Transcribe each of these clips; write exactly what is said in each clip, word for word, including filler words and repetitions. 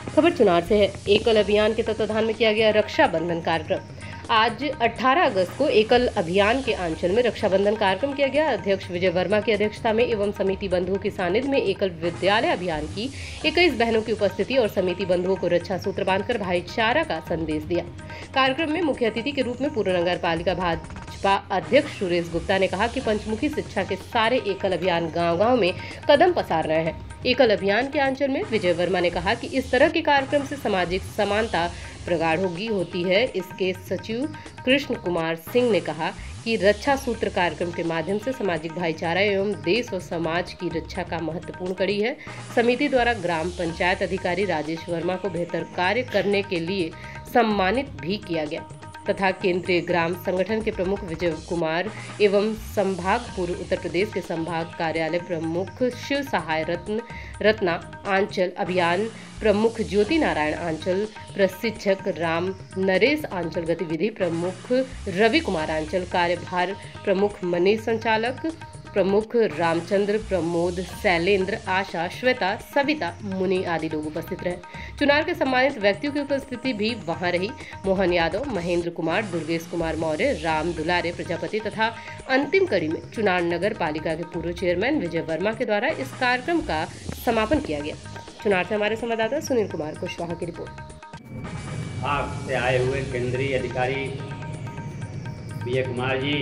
खबर चुनार से है। एकल अभियान के तत्वाधान में किया गया रक्षाबंधन कार्यक्रम। आज अठारह अगस्त को एकल अभियान के आंचल में रक्षाबंधन कार्यक्रम किया गया। अध्यक्ष विजय वर्मा की अध्यक्षता में एवं समिति बंधुओं के सानिध्य में एकल विद्यालय अभियान की इक्कीस बहनों की उपस्थिति और समिति बंधुओं को रक्षा सूत्र बांधकर भाईचारा का संदेश दिया। कार्यक्रम में मुख्य अतिथि के रूप में पूर्व नगर पालिका भाजपा अध्यक्ष सुरेश गुप्ता ने कहा कि पंचमुखी शिक्षा के सारे एकल अभियान गाँव-गाँव में कदम पसार रहे हैं। एकल अभियान के आंचल में विजय वर्मा ने कहा कि इस तरह के कार्यक्रम से सामाजिक समानता प्रगाढ़ होगी होती है। इसके सचिव कृष्ण कुमार सिंह ने कहा कि रक्षा सूत्र कार्यक्रम के माध्यम से सामाजिक भाईचारा एवं देश और समाज की रक्षा का महत्वपूर्ण कड़ी है। समिति द्वारा ग्राम पंचायत अधिकारी राजेश वर्मा को बेहतर कार्य करने के लिए सम्मानित भी किया गया तथा केंद्रीय ग्राम संगठन के प्रमुख विजय कुमार एवं संभाग पूर्व उत्तर प्रदेश के संभाग कार्यालय प्रमुख शिव सहाय रत्न रत्ना आंचल अभियान प्रमुख ज्योति नारायण आंचल प्रशिक्षक राम नरेश आंचल गतिविधि प्रमुख रवि कुमार आंचल कार्यभार प्रमुख मनीष संचालक प्रमुख रामचंद्र प्रमोद शैलेंद्र आशा श्वेता सविता मुनि आदि लोग उपस्थित रहे। चुनार के सम्मानित व्यक्तियों की उपस्थिति भी वहां रही। मोहन यादव, महेंद्र कुमार, दुर्गेश कुमार मौर्य, राम दुलारे प्रजापति तथा अंतिम कड़ी में चुनार नगर पालिका के पूर्व चेयरमैन विजय वर्मा के द्वारा इस कार्यक्रम का समापन किया गया। चुनार से हमारे संवाददाता सुनील कुमार कुशवाहा की रिपोर्ट। आपसे आए हुए केंद्रीय अधिकारी विजय कुमार जी,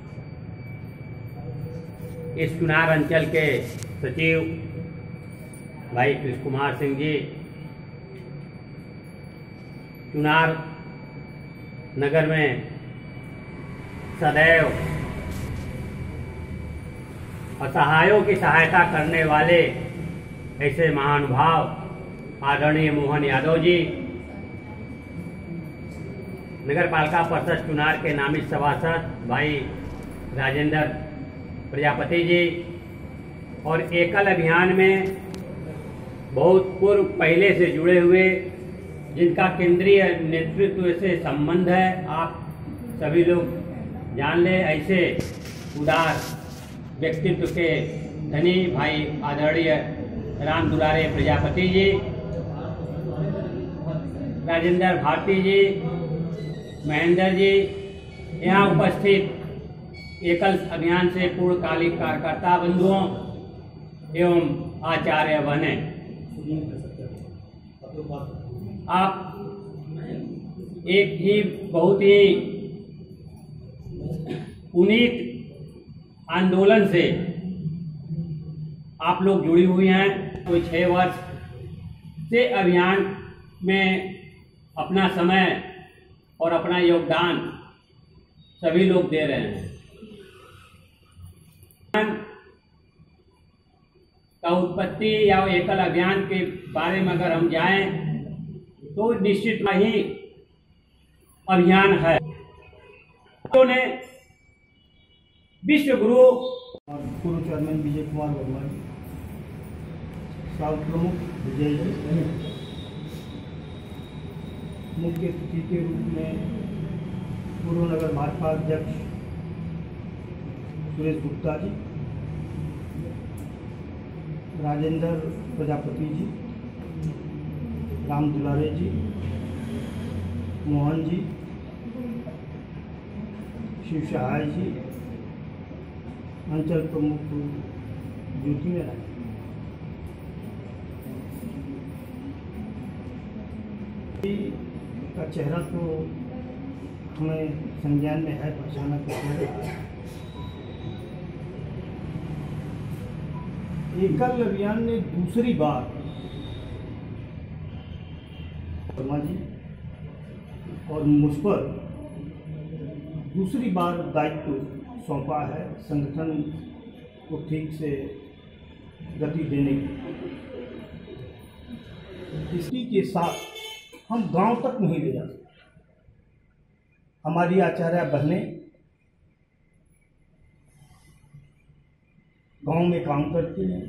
इस चुनार अंचल के सचिव भाई कृष्ण कुमार सिंह जी, चुनार नगर में सदैव असहायों की सहायता करने वाले ऐसे महानुभाव आदरणीय मोहन यादव जी, नगर पालिका परिषद चुनार के नामित सभासद भाई राजेंद्र प्रजापति जी और एकल अभियान में बहुत पूर्व पहले से जुड़े हुए जिनका केंद्रीय नेतृत्व से संबंध है, आप सभी लोग जान ले, ऐसे उदार व्यक्तित्व के धनी भाई आदरणीय राम दुलारे प्रजापति जी, राजेंद्र भारती जी, महेंद्र जी, यहाँ उपस्थित एकल अभियान से पूर्णकालिक कार्यकर्ता बंधुओं एवं आचार्य बने, आप एक ही बहुत ही पुनीत आंदोलन से आप लोग जुड़ी हुई हैं। कोई छह वर्ष से अभियान में अपना समय और अपना योगदान सभी लोग दे रहे हैं। का उत्पत्ति या एकल अभियान के बारे में अगर हम जाएं तो निश्चित ही अभियान है। तो ने विश्व गुरु और पूर्व चेयरमैन विजय कुमार वर्मा जी, साउथ प्रमुख विजय जी, मुख्य अतिथि के रूप में पूर्व नगर भाजपा अध्यक्ष सुरेश गुप्ता जी, राजेंद्र प्रजापति जी, राम दुलारे जी, मोहन जी, शिव सहाय जी, अंचल प्रमुख ज्योति नारायण का चेहरा तो हमें संज्ञान में है, पहचाना करते हैं। एकल अभियान ने दूसरी बार वर्मा जी और मुझ पर दूसरी बार दायित्व सौंपा है संगठन को ठीक से गति देने की। इसी के साथ हम गांव तक नहीं ले जा सकते। हमारी आचार्य बहनें गांव में काम करती हैं,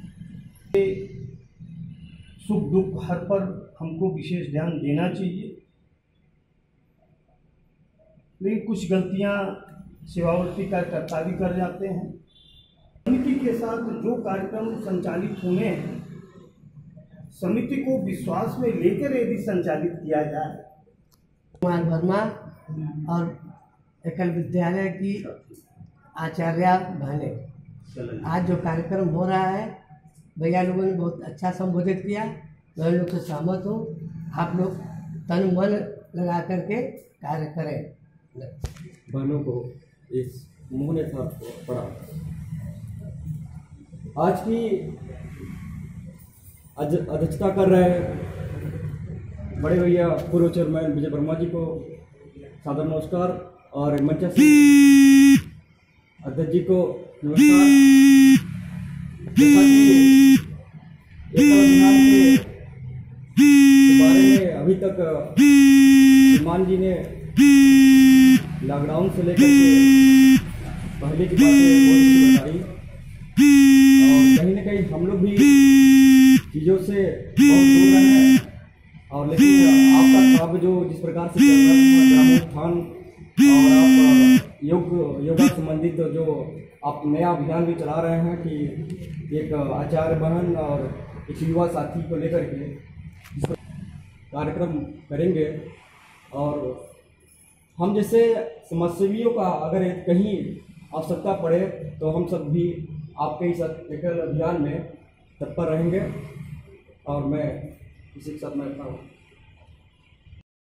सुख दुख हर पर हमको विशेष ध्यान देना चाहिए, लेकिन कुछ गलतियां सेवावर्ती कार्यकर्ता भी कर जाते हैं। समिति के साथ जो कार्यक्रम संचालित होने हैं समिति को विश्वास में लेकर यदि संचालित किया जाए। कुमार वर्मा और एकल विद्यालय की आचार्य बहने, आज जो कार्यक्रम हो रहा है भैया लोगों ने बहुत अच्छा संबोधित किया। मैं लोग से सहमत हूँ। आप लोग तन मन लगा करके कार्य करें। बहनों को इस मुँह ने था पड़ा। आज की अध्यक्षता कर रहे बड़े भैया पूर्व चेयरमैन विजय वर्मा जी को सादर नमस्कार और मंच से अध्यक्ष जी को नमस्कार। जैसा कि एकल अभियान के बारे में अभी तक मान जी ने लॉकडाउन से लेकर के पहले की बातें बताई और कहीं ना कहीं हम लोग भी चीज़ों से बहुत दूर रहे हैं। और लेकिन आपका काम जो जिस प्रकार से चल रहा है ग्रामोत्थान और आप योग योगा संबंधित जो आप नया अभियान भी चला रहे हैं कि एक आचार्य बहन और एक युवा साथी को लेकर के कार्यक्रम करेंगे। और हम जैसे समाजसेवियों का अगर कहीं आवश्यकता पड़े तो हम सब भी आपके इस एकल अभियान में तत्पर रहेंगे। और मैं इसी के साथ मैं रहता हूँ।